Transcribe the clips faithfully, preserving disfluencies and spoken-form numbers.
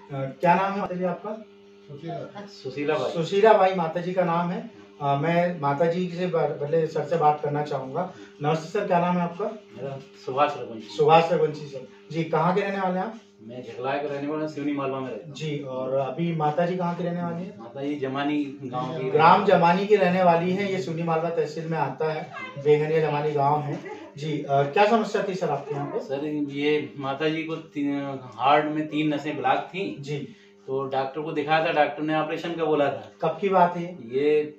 क्या नाम है माता जी आपका? सुशीला भाई। सुशीला भाई माता जी का नाम है। आ, मैं माता जी से बदले सर से बात करना चाहूँगा। नमस्ते सर, क्या नाम है आपका? मेरा सुभाष रघुवंशी। सुभाष रघुवंशी सर जी, कहाँ के रहने वाले हैं आप? मैं झगलाए के रहने वाला, सिवनी मालवा में रहता हूँ। जी, और अभी माता जी कहाँ की रहने वाली है? माता जी जमानी गांव की, ग्राम जमानी की रहने वाली है। ये सिवनी मालवा तहसील में आता है, बेगनिया जमानी गांव है जी। आ, क्या समस्या थी सर आपके यहाँ पे? सर ये माता जी को हार्ट में तीन नसें ब्लॉक थी जी। तो डॉक्टर को दिखाया था, डॉक्टर ने ऑपरेशन का बोला था। कब की बात है ये?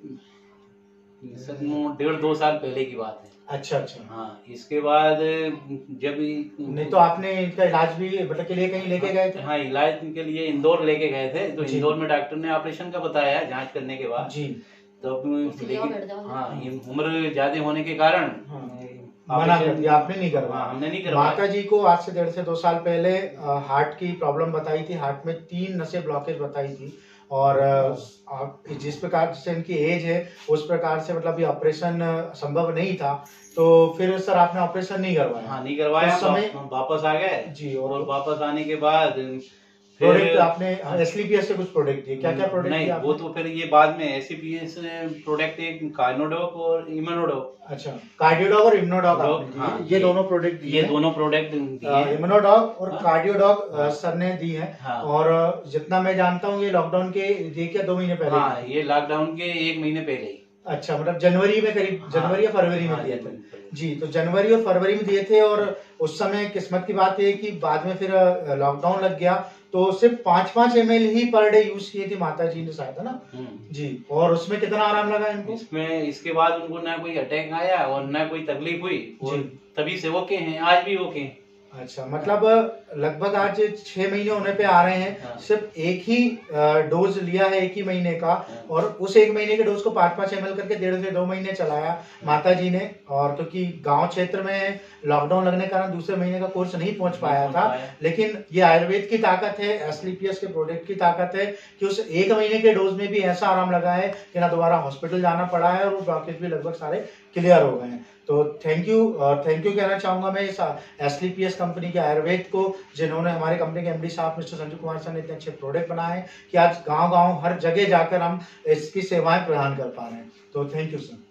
सर डेढ़ दो साल पहले की बात है। अच्छा अच्छा। हाँ, इसके बाद जब नहीं तो आपने इनका इलाज भी मतलब के लिए कहीं लेके गए थे? हाँ, इलाज के लिए इंदौर लेके गए थे तो इंदौर में डॉक्टर ने ऑपरेशन का बताया जांच करने के बाद जी। तो लेकिन हाँ, उम्र ज्यादा होने के कारण मना कर दिया आपने, नहीं करवाया। हाँ, हमने नहीं करवाया। माता जी को आज से डेढ़ से दो साल पहले हार्ट की प्रॉब्लम बताई थी, हार्ट में तीन नसें ब्लॉकेज बताई थी और जिस प्रकार से इनकी एज है उस प्रकार से मतलब ये ऑपरेशन संभव नहीं था। तो फिर सर आपने ऑपरेशन नहीं करवाया? हाँ, नहीं करवाया। उस समय वापस आ गए जी, और वापस आने के बाद प्रोडक्ट आपने एसलीपीएस से कुछ प्रोडक्ट दिए? क्या क्या प्रोडक्ट नहीं, वो तो फिर ये बाद में एसलीपीएस प्रोडक्ट एक कार्डियोडॉक और इम्यूनोडॉक। अच्छा, कार्डियोडॉक और इम्यूनोडॉक आपने हाँ, ये, ये दोनों प्रोडक्ट दिए? ये दोनों प्रोडक्ट इम्यूनोडॉक और कार्डियोडॉक सर ने दी है। हाँ। और जितना मैं जानता हूँ ये लॉकडाउन के देखिए दो महीने पहले। हाँ, ये लॉकडाउन के एक महीने पहले ही। अच्छा, मतलब जनवरी में करीब, हाँ, जनवरी या फरवरी में दिए थे जी। तो जनवरी और फरवरी में दिए थे और उस समय किस्मत की बात है कि बाद में फिर लॉकडाउन लग गया तो सिर्फ पाँच पाँच एम एल ही पर डे यूज किए थे माता जी ने शायद, है ना जी। और उसमें कितना आराम लगा इनको? इसमें इसके बाद उनको ना कोई अटैक आया और ना कोई तकलीफ हुई जी। तभी से ओके हैं, आज भी ओके हैं। अच्छा, मतलब लगभग आज छह महीने होने पे आ रहे हैं। हाँ। सिर्फ एक ही डोज लिया है, एक ही महीने का। हाँ। और उस एक महीने के डोज को पाँच पाँच एम एल करके डेढ़ से दो महीने चलाया माता जी ने। और क्योंकि गांव क्षेत्र में लॉकडाउन लगने के कारण दूसरे महीने का कोर्स नहीं पहुंच पाया था, लेकिन ये आयुर्वेद की ताकत है, एसलीपीएस के प्रोडक्ट की ताकत है कि उस एक महीने के डोज में भी ऐसा आराम लगा है कि ना दोबारा हॉस्पिटल जाना पड़ा है और वो ब्लॉकेज भी लगभग सारे क्लियर हो गए हैं। तो थैंक यू थैंक यू कहना चाहूंगा मैं इस एसलीपीएस कंपनी के आयुर्वेद को, जिन्होंने हमारे कंपनी के एमडी साहब मिस्टर संजू कुमार सर ने इतने अच्छे प्रोडक्ट बनाए कि आज गांव गांव हर जगह जाकर हम इसकी सेवाएं प्रदान कर पा रहे हैं। तो थैंक यू सर।